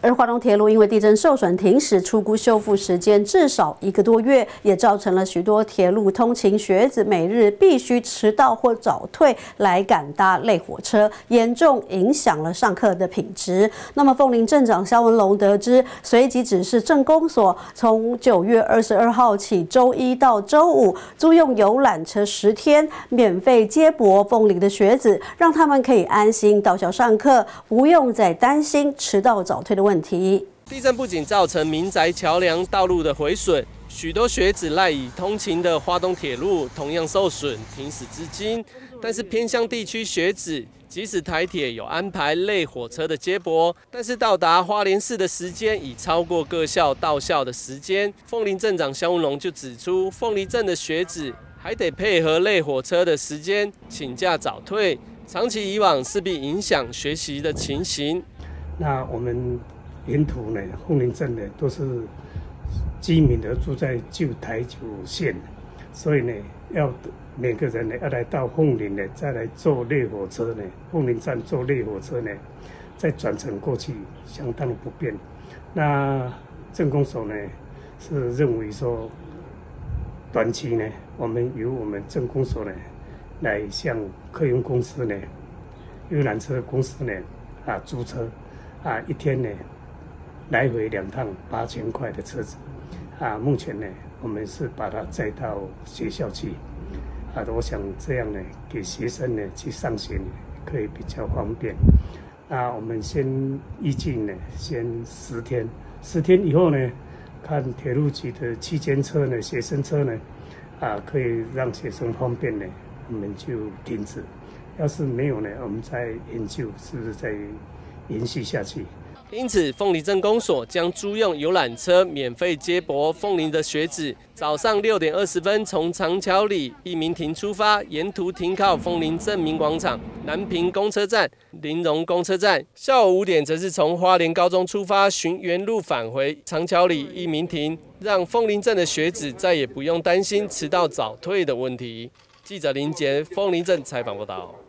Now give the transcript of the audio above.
而花东铁路因为地震受损停驶，初估修复时间至少1个多月，也造成了许多铁路通勤学子每日必须迟到或早退来赶搭类火车，严重影响了上课的品质。那么凤林镇长萧文龙得知，随即指示镇公所从9月22号起，周1到周5租用游览车10天，免费接驳凤林的学子，让他们可以安心到校上课，不用再担心迟到早退的问题。 地震不仅造成民宅桥梁道路的毁损，许多学子赖以通勤的花东铁路同样受损，停驶至今。但是偏乡地区学子，即使台铁有安排类火车的接驳，但是到达花莲市的时间已超过各校到校的时间。凤林镇长萧文龙就指出，凤林镇的学子还得配合类火车的时间请假早退，长期以往势必影响学习的情形。 那我们沿途呢，凤林镇呢都是居民都住在旧台九线，所以呢，要每个人呢要来到凤林呢，再来坐类火车呢，凤林站坐类火车呢，再转乘过去，相当不便。那镇公所呢是认为说，短期呢，我们由我们镇公所呢来向客运公司呢、游览车公司呢租车一天呢来回2趟8000块的车子目前呢我们是把它载到学校去我想这样呢给学生呢去上学呢可以比较方便。我们先预计呢先10天，10天以后呢，看铁路局的区间车呢、学生车呢可以让学生方便呢，我们就停止。要是没有呢，我们再研究是不是再延续下去。 因此，凤林镇公所将租用游览车免费接驳凤林的学子，早上6点20分从长桥里义民亭出发，沿途停靠凤林镇民广场、南平公车站、林荣公车站。下午5点则是从花莲高中出发，循原路返回长桥里义民亭，让凤林镇的学子再也不用担心迟到早退的问题。记者林杰，凤林镇采访报道。